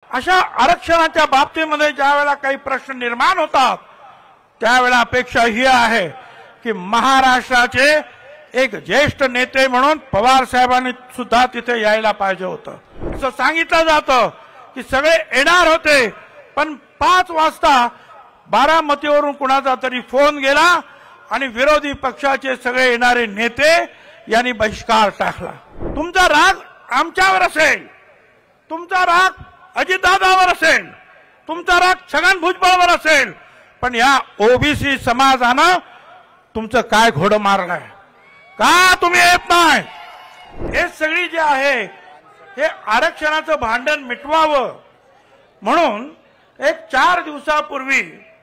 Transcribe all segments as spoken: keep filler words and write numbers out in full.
अशा आरक्षणाच्या बाबतीमध्ये ज्या वेळेला काही प्रश्न निर्माण होतात त्यावेळेला अपेक्षा ही आहे की महाराष्ट्राचे एक ज्येष्ठ नेते म्हणून पवार साहेबांनी सुद्धा तिथे यायला पाहिजे होतं। असं सांगितलं जातं की सगळे येणार होते, पण पाच वाजता बारामतीवरून कुणाचा तरी फोन गेला आणि विरोधी पक्षाचे सगळे येणारे नेते यांनी बहिष्कार टाकला। तुमचा राग आमच्यावर असेल, तुमचा राग अजितदादावर असेल, तुमचा राग छगन भुजबळवर असेल, पण या ओबीसी समाजानं तुमचं काय घोडं मारलंय? का तुम्ही येत नाही? हे सगळी जे आहे हे आरक्षणाचं भांडण मिटवावं म्हणून एक चार दिवसापूर्वी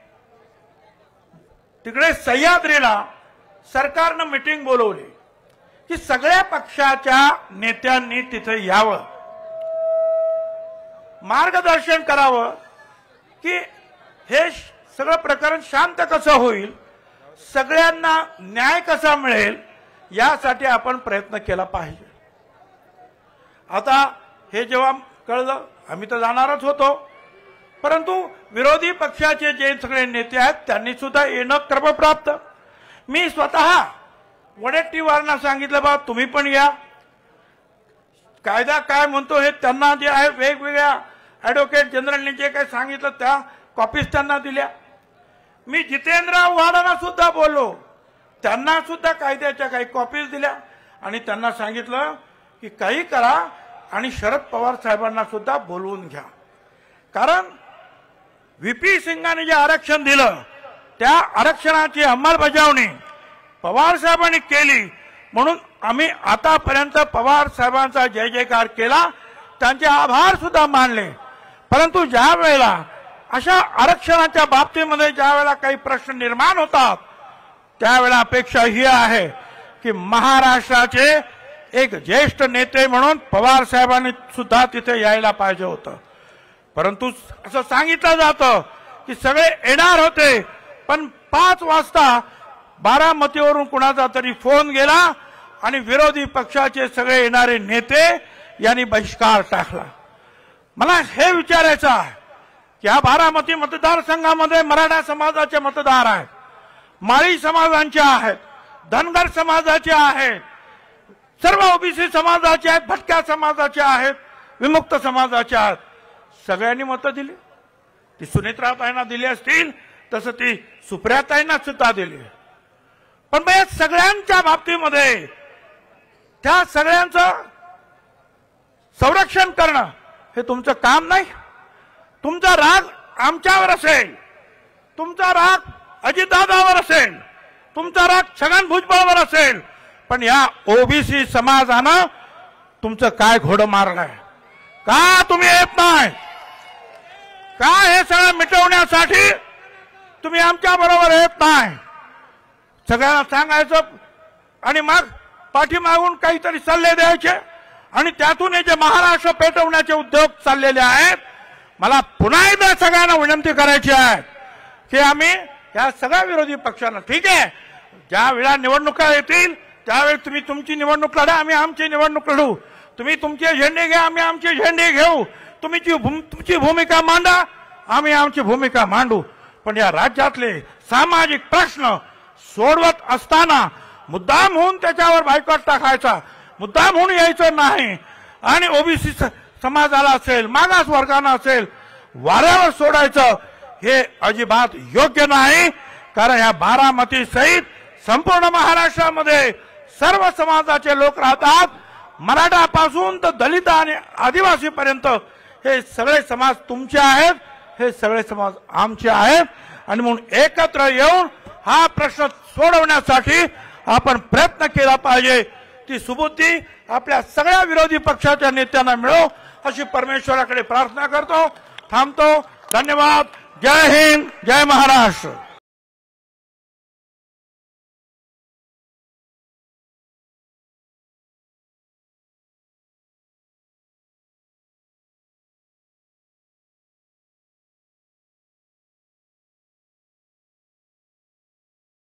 तिकडे सह्याद्रीला सरकारनं मीटिंग बोलवली की सगळ्या पक्षाच्या नेत्यांनी तिथे यावं, मार्गदर्शन करावं की हे सगळं प्रकरण शांत कसं होईल, सगळ्यांना न्याय कसा मिळेल यासाठी आपण प्रयत्न केला पाहिजे। आता हे जेव्हा कळलं आम्ही तर जाणारच होतो, परंतु विरोधी पक्षाचे जे सगळे नेते आहेत त्यांनी सुद्धा येणं क्रमप्राप्त। मी स्वतः वडेट्टीवारांना सांगितलं बा तुम्ही पण या, कायदा काय म्हणतो हे त्यांना जे आहे वेगवेगळ्या ऍडव्होकेट जनरलने जे काही सांगितलं त्या कॉपीज त्यांना दिल्या। मी जितेंद्र आव्हाडांना सुद्धा बोललो, त्यांना सुद्धा कायद्याच्या काही कॉपीज दिल्या आणि त्यांना सांगितलं की काही करा आणि शरद पवार साहेबांना सुद्धा बोलवून घ्या, कारण व्हीपी सिंगांनी जे आरक्षण दिलं त्या आरक्षणाची अंमलबजावणी पवार साहेबांनी केली म्हणून आम्ही आतापर्यंत पवार साहेबांचा जय जयकार केला, त्यांचे आभार सुद्धा मानले। परंतु ज्या वेळेला अशा आरक्षणाच्या बाबतीमध्ये ज्या वेळेला काही प्रश्न निर्माण होतात त्यावेळेला अपेक्षा ही आहे की महाराष्ट्राचे एक ज्येष्ठ नेते म्हणून पवार साहेबांनी सुद्धा तिथे यायला पाहिजे होतं, परंतु असं सांगितलं जातं की सगळे येणार होते, पण पाच वाजता बारामतीवरून कुणाचा तरी फोन गेला आणि विरोधी पक्षाचे सगळे येणारे नेते यांनी बहिष्कार टाकला। मला हे विचारायचं आहे की या बारामती मतदारसंघामध्ये मराठा समाजाचे मतदार आहेत, माळी समाजांचे आहेत, धनगर समाजाचे आहेत, सर्व ओबीसी समाजाचे आहेत, भटक्या समाजाचे आहेत, विमुक्त समाजाचे आहेत, सगळ्यांनी मतं दिली। ती सुनेत्राताईंना दिली असतील तसं ती सुप्रियाताईंना सुद्धा दिली, पण मग या सगळ्यांच्या बाबतीमध्ये त्या सगळ्यांचं संरक्षण करणं हे तुमचं काम नाही। तुमचा राग आमच्यावर असेल, तुमचा राग अजितदादावर असेल, तुमचा राग छगन भुजबळवर असेल, पण या ओबीसी समाजानं तुमचं काय घोडं मारलंय? का तुम्ही येत नाही? का हे सगळं मिटवण्यासाठी तुम्ही आमच्या बरोबर येत नाही? सगळ्यांना सांगायचं आणि मग पाठीमागून काहीतरी सल्ले द्यायचे आणि त्यातून हे जे महाराष्ट्र पेटवण्याचे उद्योग चाललेले आहेत, मला पुन्हा एकदा सगळ्यांना विनंती करायची आहे की आम्ही या सगळ्या विरोधी पक्षांना, ठीक आहे, ज्या वेळा निवडणुका येतील त्यावेळी तुम्ही तुमची निवडणूक लढा, आम्ही आमची निवडणूक लढू, तुम्ही तुमचे झेंडे घ्या, आम्ही आमचे झेंडे घेऊ, तुम्ही तुमची भूमिका मांडा, आम्ही आमची भूमिका मांडू, पण या राज्यातले सामाजिक प्रश्न सोडवत असताना मुद्दाम होऊन त्याच्यावर बायकॉट टाकायचा, मुद्दाम होऊन यायचं नाही आणि ओबीसी समाजाला असेल, मागास वर्गांना असेल वाऱ्यावर सोडायचं हे अजिबात योग्य नाही। कारण या बारामती सहित संपूर्ण महाराष्ट्रामध्ये सर्व समाजाचे लोक राहतात, मराठापासून तर दलित आणि आदिवासी पर्यंत हे सगळे समाज तुमचे आहेत, हे सगळे समाज आमचे आहेत आणि म्हणून एकत्र येऊन हा प्रश्न सोडवण्यासाठी आपण प्रयत्न केला पाहिजे। ती सुबुद्धी आपल्या सगळ्या विरोधी पक्षाच्या नेत्यांना मिळो अशी परमेश्वराकडे प्रार्थना करतो। थांबतो। धन्यवाद। जय हिंद, जय महाराष्ट्र।